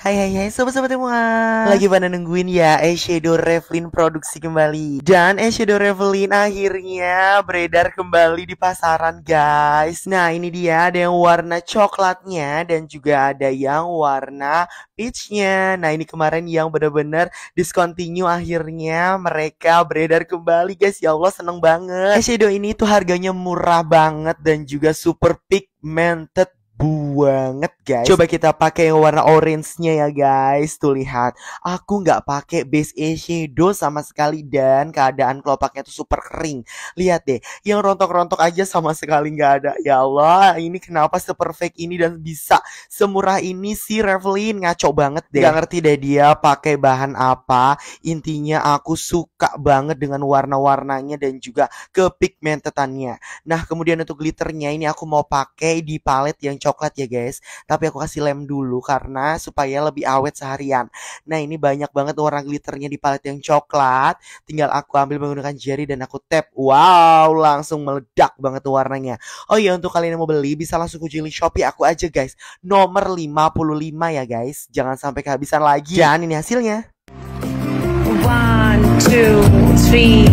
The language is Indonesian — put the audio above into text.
Hai sobat-sobat semua. Lagi pada nungguin ya eyeshadow Revlin produksi kembali. Dan eyeshadow Revlin akhirnya beredar kembali di pasaran guys. Nah ini dia, ada yang warna coklatnya dan juga ada yang warna peachnya. Nah ini kemarin yang bener-bener discontinue, akhirnya mereka beredar kembali guys. Ya Allah, seneng banget. Eyeshadow ini tuh harganya murah banget dan juga super pigmented banget guys. Coba kita pakai yang warna orange-nya ya guys. Tuh lihat, aku nggak pakai base eyeshadow sama sekali dan keadaan kelopaknya tuh super kering. Lihat deh, yang rontok-rontok aja sama sekali nggak ada. Ya Allah, ini kenapa seperfect ini dan bisa semurah ini sih Revlin? Ngaco banget deh. Gak ngerti deh dia pakai bahan apa. Intinya aku suka banget dengan warna-warnanya dan juga kepigmentedannya. Nah, kemudian untuk glitternya ini aku mau pakai di palette yang coklat ya guys. Tapi aku kasih lem dulu karena supaya lebih awet seharian. Nah, ini banyak banget warna glitternya di palette yang coklat. Tinggal aku ambil menggunakan jari dan aku tap. Wow, langsung meledak banget warnanya. Oh iya, untuk kalian yang mau beli bisa langsung kunjungi Shopee aku aja guys. Nomor 55 ya guys. Jangan sampai kehabisan lagi. Dan ini hasilnya. 1, 2, 3